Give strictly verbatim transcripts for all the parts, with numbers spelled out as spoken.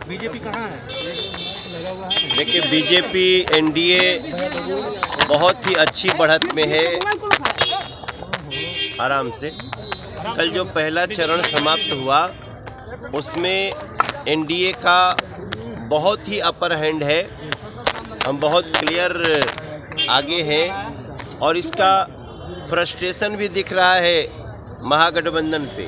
BJP कहाँ है? देखिए, बीजेपी एनडीए बहुत ही अच्छी बढ़त में है। आराम से। कल जो पहला चरण समाप्त हुआ उसमें एनडीए का बहुत ही अपर हैंड है। हम बहुत क्लियर आगे हैं और इसका फ्रस्ट्रेशन भी दिख रहा है महागठबंधन पे।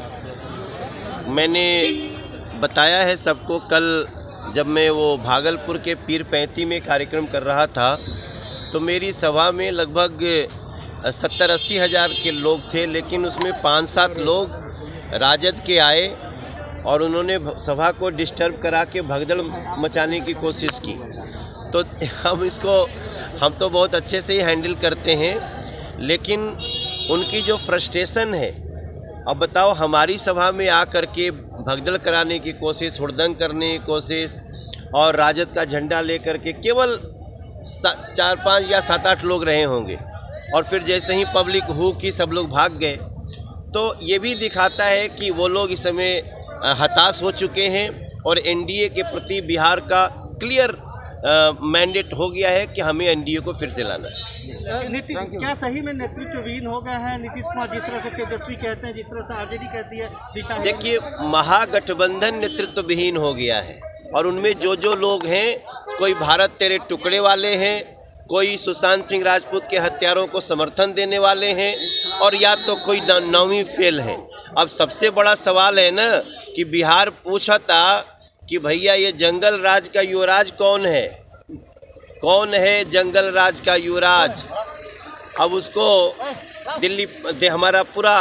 मैंने बताया है सबको, कल जब मैं वो भागलपुर के पीर पैंती में कार्यक्रम कर रहा था तो मेरी सभा में लगभग सत्तर अस्सी हज़ार के लोग थे, लेकिन उसमें पाँच सात लोग राजद के आए और उन्होंने सभा को डिस्टर्ब करा के भगदड़ मचाने की कोशिश की। तो हम इसको हम तो बहुत अच्छे से ही हैंडल करते हैं, लेकिन उनकी जो फ्रस्ट्रेशन है, अब बताओ हमारी सभा में आकर के भगदड़ कराने की कोशिश, हुड़दंग करने की कोशिश और राजद का झंडा लेकर के केवल चार पाँच या सात आठ लोग रहे होंगे और फिर जैसे ही पब्लिक हु की सब लोग भाग गए। तो ये भी दिखाता है कि वो लोग इस समय हताश हो चुके हैं और एनडीए के प्रति बिहार का क्लियर मैंडेट हो गया है कि हमें एनडीए को फिर से लाना है। नीतीश क्या सही में नेतृत्वहीन हो गया है नीतीश कुमार? जिस तरह से तेजस्वी कहते हैं, जिस तरह से आरजेडी कहती है, दिशा। देखिए, महागठबंधन नेतृत्वहीन हो गया है और उनमें जो जो लोग हैं, कोई भारत तेरे टुकड़े वाले हैं, कोई सुशांत सिंह राजपूत के हत्यारों को समर्थन देने वाले हैं और या तो कोई नौवीं फेल हैं। अब सबसे बड़ा सवाल है ना कि बिहार पूछा था कि भैया ये जंगल राज का युवराज कौन है, कौन है जंगल राज का युवराज। अब उसको दिल्ली दे हमारा पूरा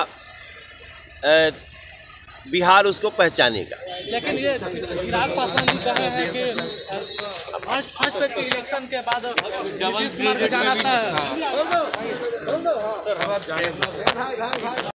ए, बिहार उसको पहचानेगा। लेकिन ये चिराग पासवान जी कह रहे हैं कि फर्स्ट फर्स्ट फेज के इलेक्शन के बाद नीतीश कुमार को जाना था।